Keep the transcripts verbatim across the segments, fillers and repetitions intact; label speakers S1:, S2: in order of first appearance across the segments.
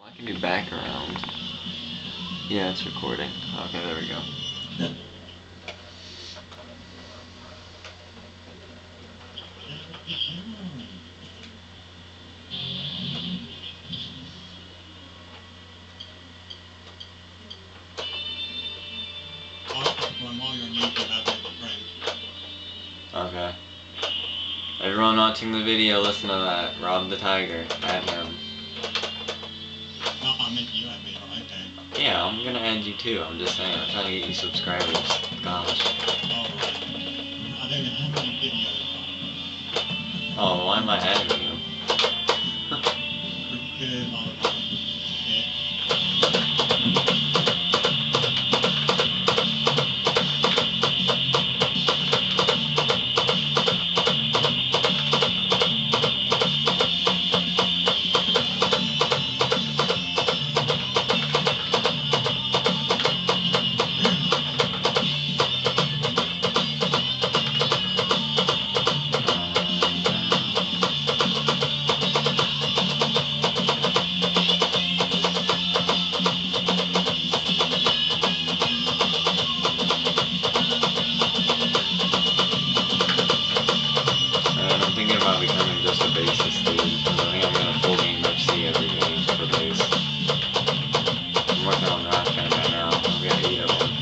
S1: I can do background. Yeah, it's recording. Okay, there we go. Okay. Everyone watching the video, listen to that. Rob the Tiger. At him.
S2: No, I meant you at me, okay.
S1: Yeah, I'm gonna add you too. I'm just saying. I'm trying to get you subscribers. Gosh.
S2: Alright. I don't have any videos on.
S1: Oh, why am I adding you?
S2: Because I don't know.
S1: And I'm thinking about becoming just a bassist dude. Because I think I'm gonna full game F C every game for bass. I'm working on rock band right now. I've got eight of them.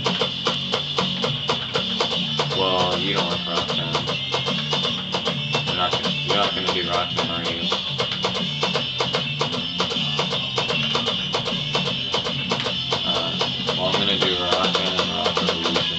S1: Well, you don't like rock band. You're not gonna, you're not gonna do rock band, are you? Uh, well, I'm gonna do rock band and rock revolution.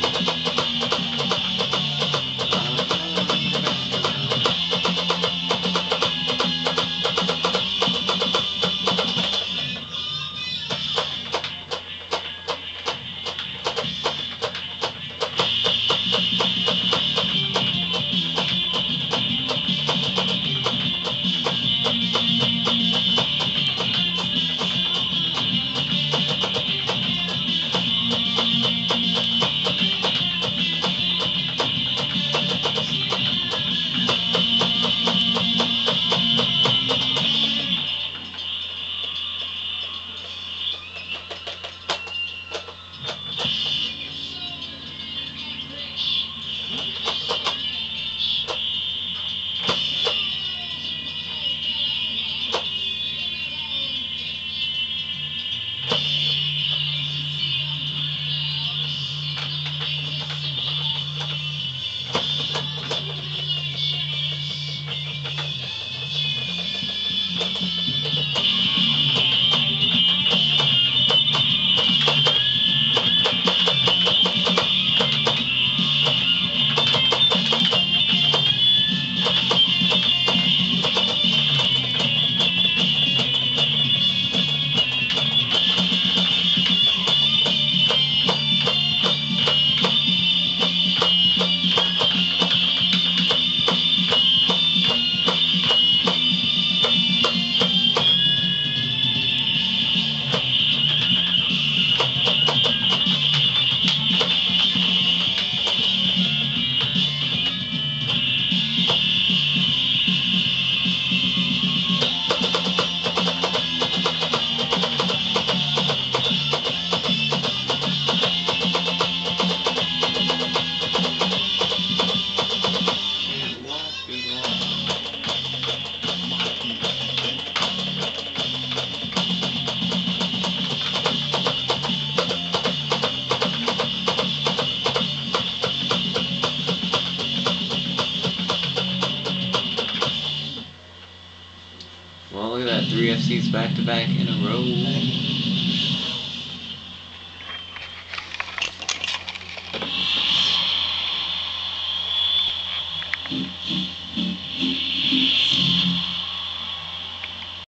S1: Well, look at that, three F Cs back to back in a row.